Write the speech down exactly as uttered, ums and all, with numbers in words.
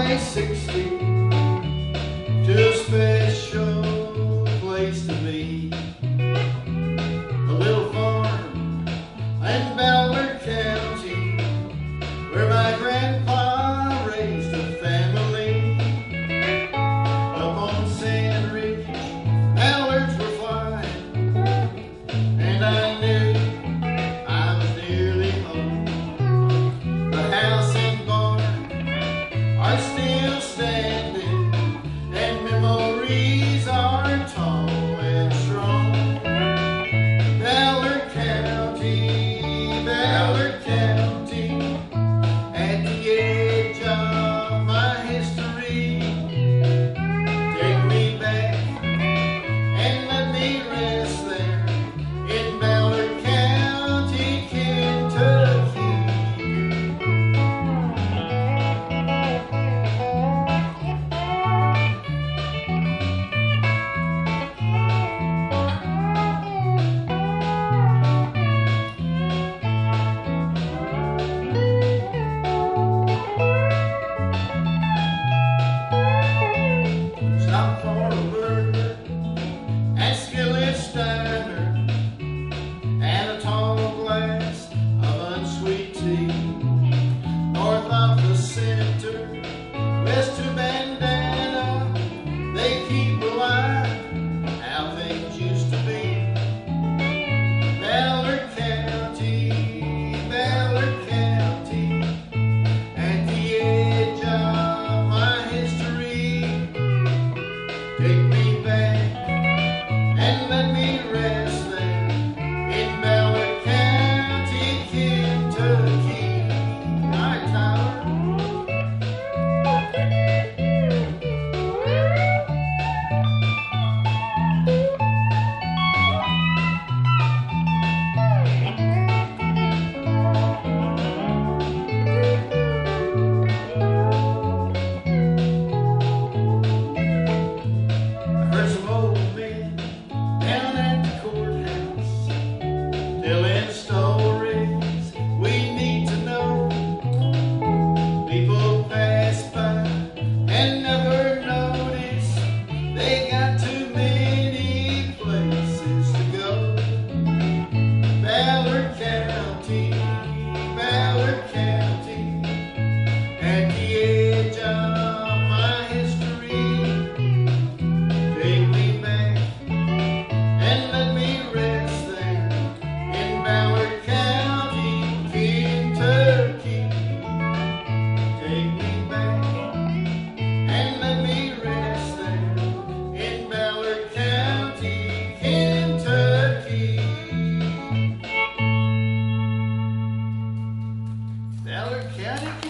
Highway sixty to a special place to be. A little farm in Ballard County where my grandpa raised a family. Up on Sand Ridge, mallards were flying, and I knew I was nearly home. The house and barn are still standing, and memories are tall and strong. Ballard County, Ballard County, at the edge of my history. Take me back and let me rest there in Ballard County, Kentucky. Stop for a burger at Skillet's Diner and a tall glass of unsweet tea. North of the center, west to Bandana, they keep alive how things used to be. Ballard County, Ballard County, at the edge of my history. Take me back and let me rest there in Ballard County, Kentucky. All right, Tyler. I heard some old men down at the courthouse telling stories we need to know. People pass by and never notice they got too many places to go. Ballard County, Ballard County, at the edge of my history. Take me back and let me rest there in Ballard County, Kentucky. Take me back and let me rest there in Ballard County, Kentucky. Ballard County,